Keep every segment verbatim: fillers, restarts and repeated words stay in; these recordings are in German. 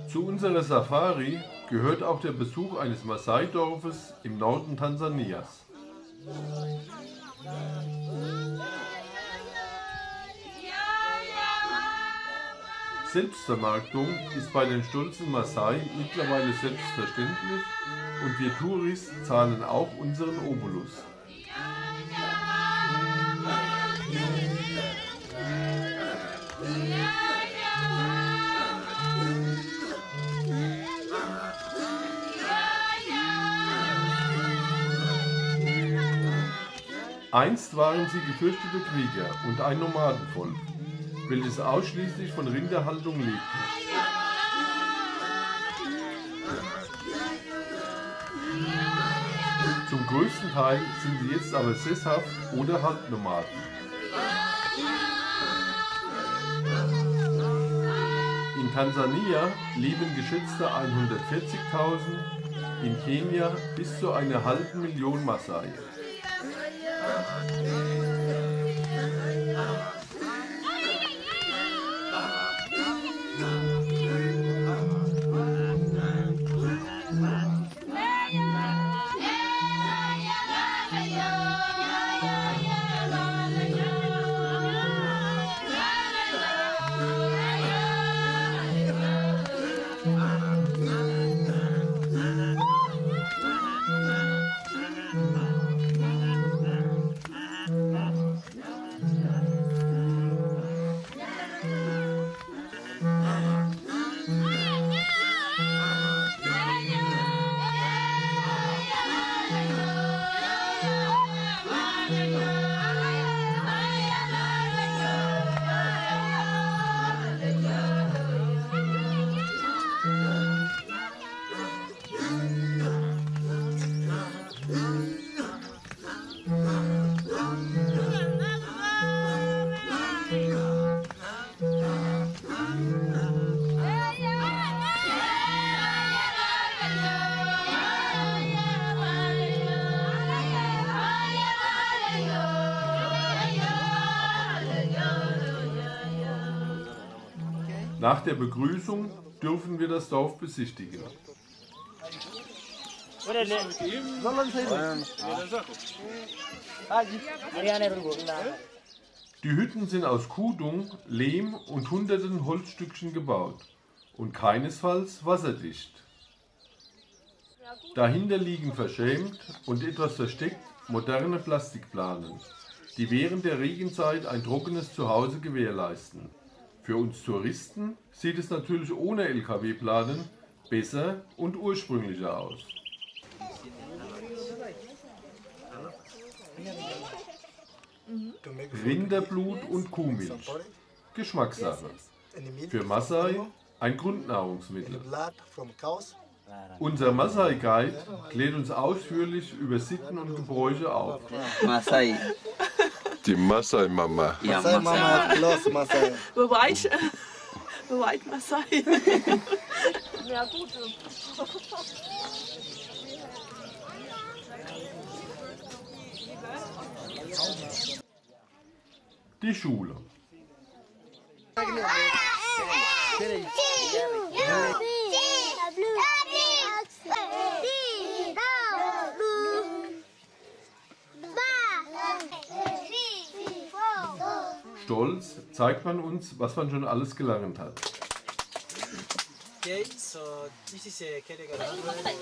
Zu unserer Safari gehört auch der Besuch eines Maasai-Dorfes im Norden Tansanias. Selbstvermarktung ist bei den stolzen Maasai mittlerweile selbstverständlich und wir Touris zahlen auch unseren Obolus. Einst waren sie gefürchtete Krieger und ein Nomadenvolk, welches ausschließlich von Rinderhaltung lebte. Zum größten Teil sind sie jetzt aber sesshaft oder Halbnomaden. In Tansania leben geschätzte hundertvierzigtausend, in Kenia bis zu einer halben Million Maasai. Nach der Begrüßung dürfen wir das Dorf besichtigen. Die Hütten sind aus Kuhdung, Lehm und hunderten Holzstückchen gebaut und keinesfalls wasserdicht. Dahinter liegen verschämt und etwas versteckt moderne Plastikplanen, die während der Regenzeit ein trockenes Zuhause gewährleisten. Für uns Touristen sieht es natürlich ohne L K W-Planen besser und ursprünglicher aus. Rinderblut und Kuhmilch. Geschmackssache. Für Maasai ein Grundnahrungsmittel. Unser Maasai-Guide klärt uns ausführlich über Sitten und Gebräuche auf. Maasai. Die Maasai-Mama. Ja, Maasai-Mama, close Maasai. White, white Maasai. Ja, gut. Die Schule. Stolz zeigt man uns, was man schon alles gelernt hat. Okay, so this is a kindergarten.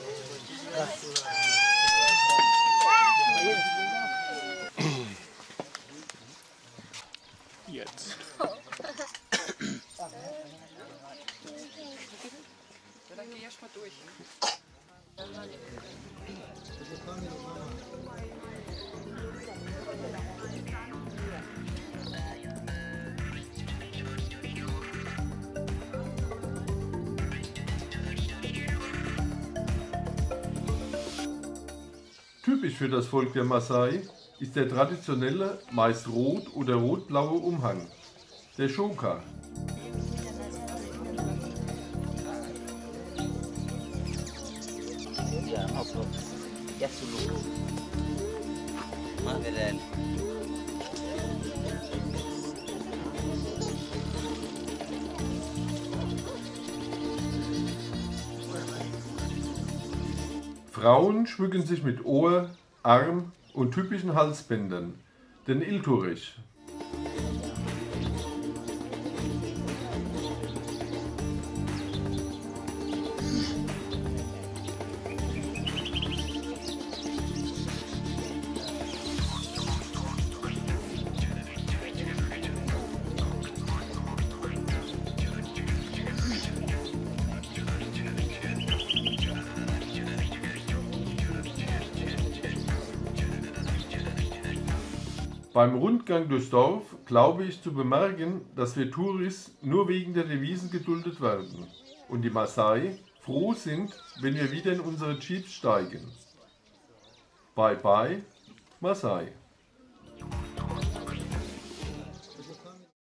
Jetzt. Dann geh erst mal durch. Typisch für das Volk der Maasai ist der traditionelle, meist rot- oder rot-blaue Umhang, der Shoka. Frauen schmücken sich mit Ohr-, Arm- und typischen Halsbändern, den Ilturich. Beim Rundgang durchs Dorf glaube ich zu bemerken, dass wir Touris nur wegen der Devisen geduldet werden und die Maasai froh sind, wenn wir wieder in unsere Jeeps steigen. Bye bye, Maasai.